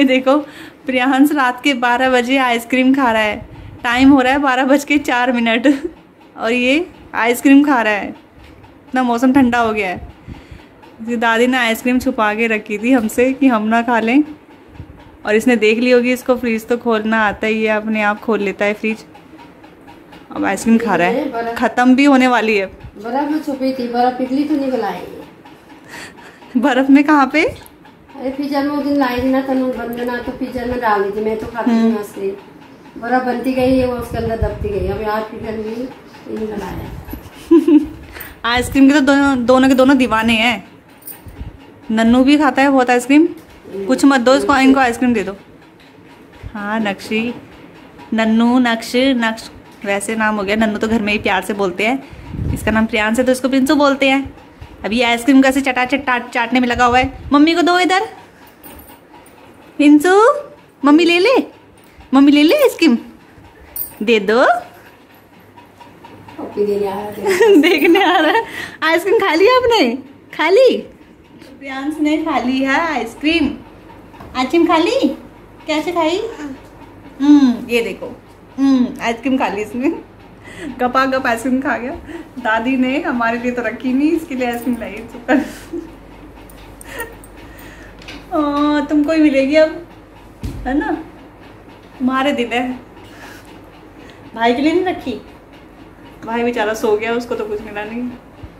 देखो, प्रियांश रात के 12 बजे आइसक्रीम खा रहा है। टाइम हो रहा है 12:04 और ये आइसक्रीम खा रहा है। इतना मौसम ठंडा हो गया है। दादी ने आइसक्रीम छुपा के रखी थी हमसे कि हम ना खा लें, और इसने देख ली होगी। इसको फ्रिज तो खोलना आता ही है, अपने आप खोल लेता है फ्रिज। अब आइसक्रीम खा रहा है, खत्म भी होने वाली है। बर्फ में छुपी थी, बर्फ पिघली तो निकल आएगी। बर्फ में कहाँ पे? अरे फ्रीजर में उस दिन लाई थी ना तनु बंदना, तो फ्रीजर में डाल दी थी। मैं तो खाती थी आइसक्रीम, बर्फ बनती गई है, वो उसके अंदर दबती गई। अब यार पिघल गई, निकल आया। आइसक्रीम के तो दोनों के दोनों दीवाने हैं। नन्नू भी खाता है बहुत आइसक्रीम। कुछ मत दो इसको, इनको आइसक्रीम दे दो। हाँ नक्शी, नन्नू, नक्श वैसे नाम हो गया। नन्नू तो घर में ही प्यार से बोलते हैं। इसका नाम प्रियांश है तो इसको प्रिंसू बोलते हैं। अब ये आइसक्रीम कैसे चाटने में लगा हुआ है। मम्मी को दो इधर। प्रिंसू, मम्मी ले ले, मम्मी ले ले आइसक्रीम, दे दो। देखने आ रहा है। आइसक्रीम खा लिया आपने? खा ली? प्रियांश ने खा ली है आइसक्रीम। आइसक्रीम खा ली? कैसे खाई? ये देखो, आइसक्रीम खा ली इसने। गपा गप आइसक्रीम खा गया। दादी ने हमारे लिए तो रखी नहीं, इसके लिए आइसक्रीम लाई। चुप, तुमको ही मिलेगी अब, है ना? तुम्हारे दिन है। भाई के लिए नहीं रखी? भाई बेचारा सो गया, उसको तो कुछ मिला नहीं।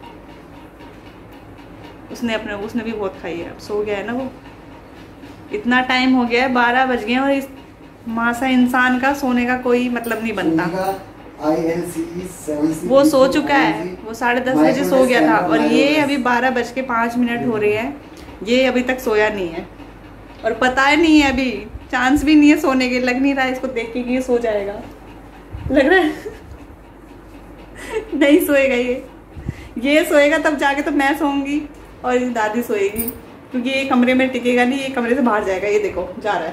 उसने भी बहुत खाई है, अब सो गया है ना वो। इतना टाइम हो गया है, 12 बज गए, और इस मासा इंसान का सोने का कोई मतलब नहीं बनता। वो सो चुका है, वो 10:30 बजे सो गया था, और ये अभी 12:05 हो रहे हैं। ये अभी तक सोया नहीं है, और पता है नहीं है, अभी चांस भी नहीं है सोने के। लग नहीं रहा है इसको देख के कि ये सो जाएगा। लग रहा है नहीं सोएगा ये सोएगा तब जाके तो मैं सोऊंगी और दादी सोएगी, क्योंकि ये कमरे में टिकेगा नहीं, ये कमरे से बाहर जाएगा। ये देखो जा रहा है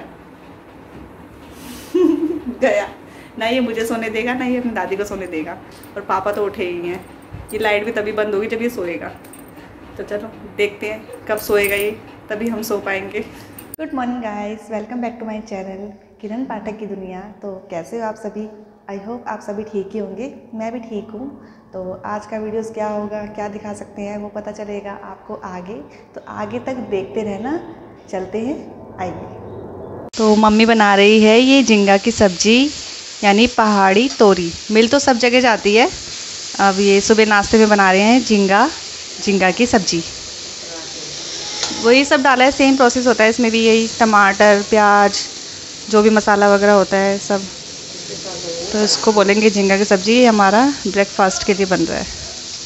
गया ना, ये मुझे सोने देगा ना ये अपनी दादी को सोने देगा। और पापा तो उठे ही हैं। ये लाइट भी तभी बंद होगी जब ये सोएगा। तो चलो देखते हैं कब सोएगा ये, तभी हम सो पाएंगे। Good morning guys, welcome back to my channel Kiran Pathak की दुनिया। तो कैसे हो आप सभी? आई होप आप सभी ठीक ही होंगे। मैं भी ठीक हूँ। तो आज का वीडियोस क्या होगा, क्या दिखा सकते हैं, वो पता चलेगा आपको आगे। तो आगे तक देखते रहना। चलते हैं, आइए। तो मम्मी बना रही है ये झींगा की सब्जी, यानी पहाड़ी तोरी। मिल तो सब जगह जाती है। अब ये सुबह नाश्ते में बना रहे हैं झींगा की सब्जी। वही सब डाला है, सेम प्रोसेस होता है इसमें भी। यही टमाटर, प्याज, जो भी मसाला वगैरह होता है सब। तो इसको बोलेंगे झींगा की सब्जी। ये हमारा ब्रेकफास्ट के लिए बन रहा है।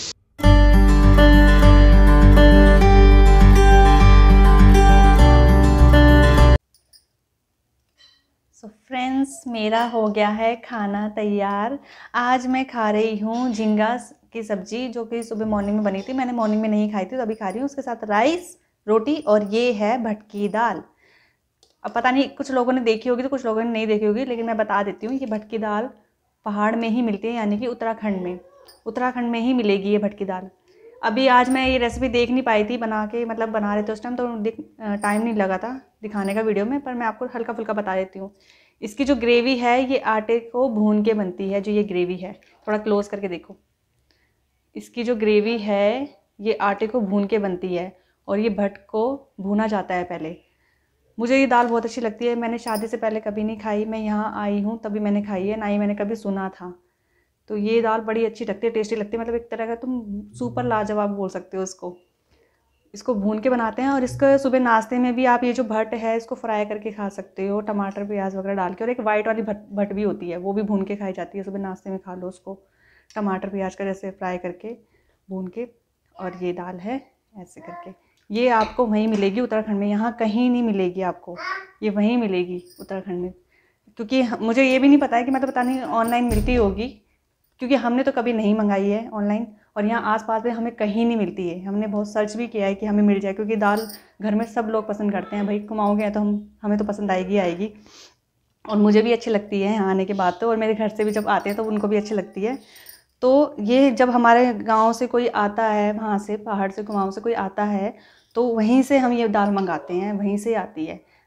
सो फ्रेंड्स, मेरा हो गया है खाना तैयार। आज मैं खा रही हूँ झींगा की सब्जी, जो कि सुबह मॉर्निंग में बनी थी। मैंने मॉर्निंग में नहीं खाई थी, तो अभी खा रही हूँ। उसके साथ राइस, रोटी, और ये है भटकी दाल। अब पता नहीं कुछ लोगों ने देखी होगी तो कुछ लोगों ने नहीं देखी होगी, लेकिन मैं बता देती हूँ। ये भटकी दाल पहाड़ में ही मिलती है, यानी कि उत्तराखंड में ही मिलेगी ये भटकी दाल। अभी आज मैं ये रेसिपी देख नहीं पाई थी बना के, मतलब बना रहे थे उस टाइम, तो टाइम नहीं लगा था दिखाने का वीडियो में। पर मैं आपको हल्का फुल्का बता देती हूँ। इसकी जो ग्रेवी है ये आटे को भून के बनती है। जो ये ग्रेवी है, थोड़ा क्लोज करके देखो। इसकी जो ग्रेवी है ये आटे को भून के बनती है, और ये भट को भूना जाता है पहले। मुझे ये दाल बहुत अच्छी लगती है। मैंने शादी से पहले कभी नहीं खाई, मैं यहाँ आई हूँ तभी मैंने खाई है, ना ही मैंने कभी सुना था। तो ये दाल बड़ी अच्छी लगती है, टेस्टी लगती है। मतलब एक तरह का तुम सुपर लाजवाब बोल सकते हो इसको। इसको भून के बनाते हैं, और इसको सुबह नाश्ते में भी आप ये जो भट है इसको फ्राई करके खा सकते हो, टमाटर प्याज वगैरह डाल के। और एक वाइट वाली भट भी होती है, वो भी भून के खाई जाती है। सुबह नाश्ते में खा लो उसको, टमाटर प्याज का जैसे फ्राई करके भून के। और ये दाल है ऐसे करके। ये आपको वहीं मिलेगी उत्तराखंड में, यहाँ कहीं नहीं मिलेगी आपको। ये वहीं मिलेगी उत्तराखंड में। क्योंकि मुझे ये भी नहीं पता है कि, मतलब पता नहीं ऑनलाइन मिलती होगी, क्योंकि हमने तो कभी नहीं मंगाई है ऑनलाइन। और यहाँ आसपास में हमें कहीं नहीं मिलती है। हमने बहुत सर्च भी किया है कि हमें मिल जाए, क्योंकि दाल घर में सब लोग पसंद करते हैं। भाई कुमाऊँ गए तो हमें तो पसंद आएगी। और मुझे भी अच्छी लगती है यहाँ आने के बाद तो। और मेरे घर से भी जब आते हैं तो उनको भी अच्छी लगती है। तो ये जब हमारे गाँव से कोई आता है, वहाँ से पहाड़ से कुमाऊँ से कोई आता है, तो वहीं से हम ये दाल मंगाते हैं, वहीं से आती है।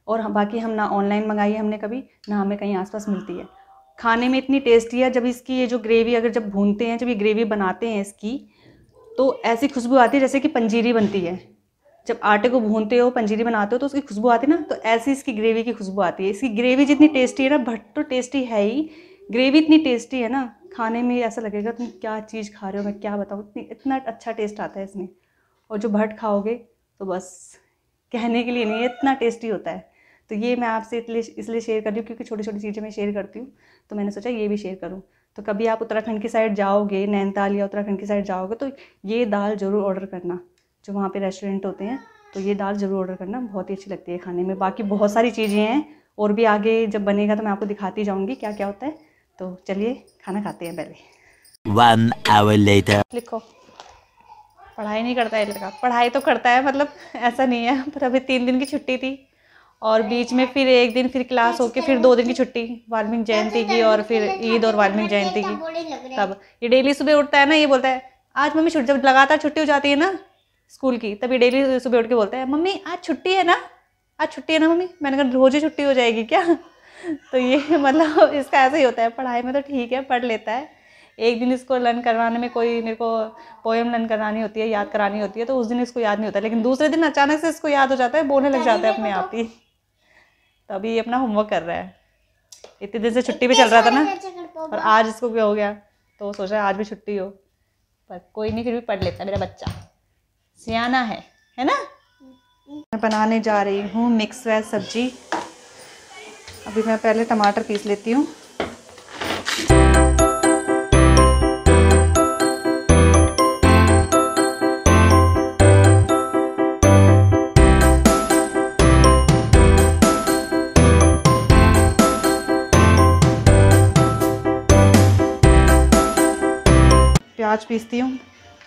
और बाकी हम ना ऑनलाइन मंगाई है हमने कभी, ना हमें कहीं आसपास मिलती है। खाने में इतनी टेस्टी है। जब इसकी ये जो ग्रेवी अगर जब भूनते हैं, जब ये ग्रेवी बनाते हैं इसकी, तो ऐसी खुशबू आती है जैसे कि पंजीरी बनती है। जब आटे को भूनते हो, पंजीरी बनाते हो, तो उसकी खुशबू आती है ना, तो ऐसी इसकी ग्रेवी की खुशबू आती है। इसकी ग्रेवी जितनी टेस्टी है ना, भट तो टेस्टी है ही, ग्रेवी इतनी टेस्टी है ना, खाने में ऐसा लगेगा तुम क्या चीज़ खा रहे हो, मैं क्या बताऊँ, इतना अच्छा टेस्ट आता है इसमें। और जो भट खाओगे तो बस कहने के लिए नहीं है, इतना टेस्टी होता है। तो ये मैं आपसे इसलिए शेयर कर रही हूँ क्योंकि छोटी छोटी चीज़ें मैं शेयर करती हूँ, तो मैंने सोचा ये भी शेयर करूँ। तो कभी आप उत्तराखंड की साइड जाओगे, नैनीताल या उत्तराखंड की साइड जाओगे, तो ये दाल ज़रूर ऑर्डर करना। जो वहाँ पे रेस्टोरेंट होते हैं, तो ये दाल ज़रूर ऑर्डर करना, बहुत ही अच्छी लगती है खाने में। बाकी बहुत सारी चीज़ें हैं और भी आगे जब बनेगा तो मैं आपको दिखाती जाऊँगी क्या क्या होता है। तो चलिए खाना खाते हैं पहले। 1 hour later. लिखो, पढ़ाई नहीं करता है लड़का। पढ़ाई तो करता है, मतलब ऐसा नहीं है, पर अभी 3 दिन की छुट्टी थी और बीच में फिर 1 दिन फिर क्लास होके फिर 2 दिन की छुट्टी, वाल्मीकि जयंती की और फिर ईद और वाल्मीकि जयंती की। तब ये डेली सुबह उठता है ना, ये बोलता है आज मम्मी छुट्टी, जब लगातार छुट्टी हो जाती है ना स्कूल की, तब ये डेली सुबह उठ के बोलता है मम्मी आज छुट्टी है ना, आज छुट्टी है ना मम्मी। मैंने कहा रोज़ ही छुट्टी हो जाएगी क्या? तो ये मतलब इसका ऐसा ही होता है। पढ़ाई में तो ठीक है, पढ़ लेता है। एक दिन इसको लर्न करवाने में, कोई मेरे को पोएम लर्न करानी होती है, याद करानी होती है, तो उस दिन इसको याद नहीं होता, लेकिन दूसरे दिन अचानक से इसको याद हो जाता है, बोलने लग जाता है अपने आप ही। तो अभी ये अपना होमवर्क कर रहा है। इतने दिन से छुट्टी पे चल रहा था ना, और आज इसको क्या हो गया, तो सोचा आज भी छुट्टी हो, पर कोई नहीं, फिर भी पढ़ लेता है मेरा बच्चा, सियाना है ना। मैं बनाने जा रही हूँ मिक्स वेज सब्जी। अभी मैं पहले टमाटर पीस लेती हूँ। प्याज पीसती हूँ।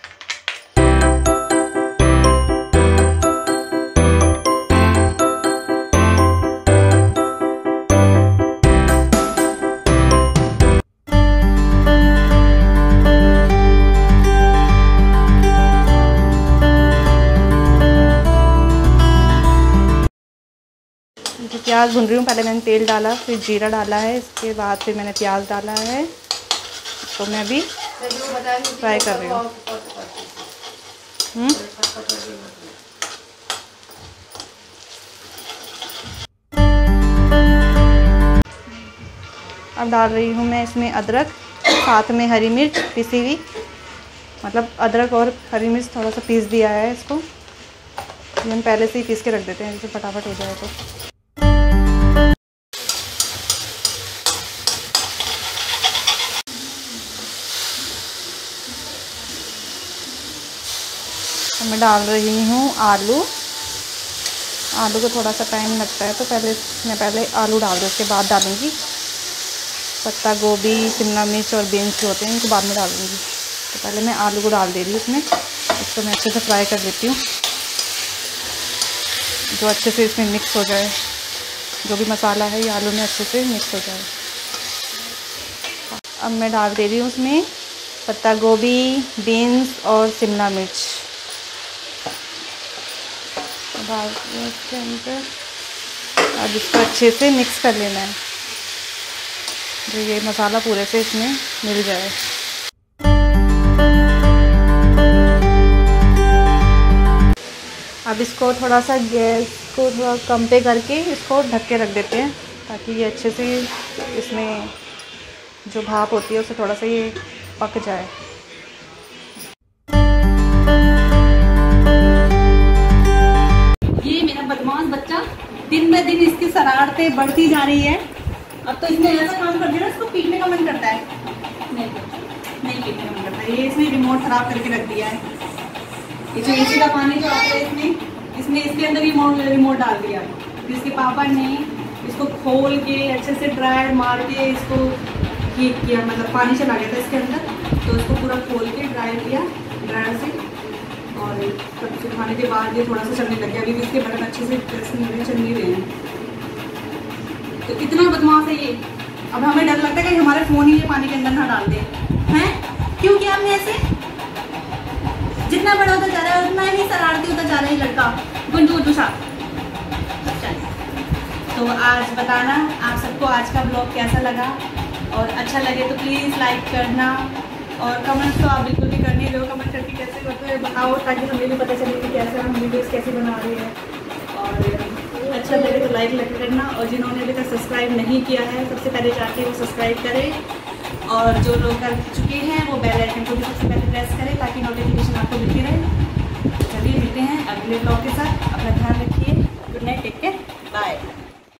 प्याज भून रही हूँ। पहले मैंने तेल डाला, फिर जीरा डाला है, इसके बाद फिर मैंने प्याज डाला है, तो मैं भी फ्राई कर रही हूँ। अब डाल रही हूँ मैं इसमें अदरक, साथ में हरी मिर्च पिसी हुई, मतलब अदरक और हरी मिर्च थोड़ा सा पीस दिया है इसको। हम पहले से ही पीस के रख देते हैं जिससे फटाफट हो जाए। तो मैं डाल रही हूँ आलू। आलू को थोड़ा सा टाइम लगता है, तो पहले आलू डाल दूँ, उसके बाद डालूँगी पत्ता गोभी, शिमला मिर्च और बीन्स जो होते हैं इनको बाद में डालूँगी। तो पहले मैं आलू को डाल दे रही हूँ इसमें। इसको मैं अच्छे से फ्राई कर लेती हूँ, जो अच्छे से इसमें मिक्स हो जाए, जो भी मसाला है ये आलू में अच्छे से मिक्स हो जाए। अब मैं डाल दे रही हूँ उसमें पत्ता गोभी, बीन्स और शिमला मिर्च डाल इसके अंदर। अब इसको अच्छे से मिक्स कर लेना है, जो ये मसाला पूरे से इसमें मिल जाए। अब इसको थोड़ा सा गैस को थोड़ा कम पे करके इसको ढक के रख देते हैं, ताकि ये अच्छे से इसमें जो भाप होती है उससे थोड़ा सा ये पक जाए। ये मेरा बदमाश बच्चा, दिन ब दिन इसकी शरारतें बढ़ती जा रही है। अब तो इसने ऐसा काम कर दिया, इसको पीटने का मन करता है। नहीं पीटने का मन करता है। ये इसने रिमोट खराब करके रख दिया है। ये जो एसी का पानी जो आता है इसमें इसके अंदर रिमोट डाल दिया है। इसके पापा ने इसको खोल के अच्छे से ड्रायर मार के इसको किया, मतलब पानी चला गया था इसके अंदर, तो इसको पूरा खोल के ड्रायर किया ड्रायर से, और तब सुखाने के बाद ये थोड़ा सा चलने लग गया। अभी भी इसके बटन अच्छे से चल नहीं रहे हैं। तो कितना बदमाश है ये। अब हमें डर लगता है कि हमारे फ़ोन ही ये पानी के अंदर ना डाल दें। हैं क्यों किया हमने ऐसे? जितना बड़ा होता जा रहा है उतना ही शरारती होता जा रहा है लड़का। गुंडू गुंडू सा तो आज बताना आप सबको आज का ब्लॉग कैसा लगा, और अच्छा लगे तो प्लीज़ लाइक करना, और कमेंट्स तो आप बिल्कुल भी करने दो। कमेंट करके कैसे करते बताओ, ताकि हमें भी पता चले कि कैसे हम वीडियोज़ कैसे बना रहे हैं। और अच्छा लगे तो लाइक करना, और जिन्होंने अभी तक सब्सक्राइब नहीं किया है सबसे पहले जाके वो सब्सक्राइब करें, और जो लोग कर चुके हैं वो बेल आइकन को भी सबसे पहले प्रेस करें ताकि नोटिफिकेशन आपको मिलती रहे। चलिए मिलते हैं अगले ब्लॉग के साथ। अपना ध्यान रखिए। Good night, take care, bye.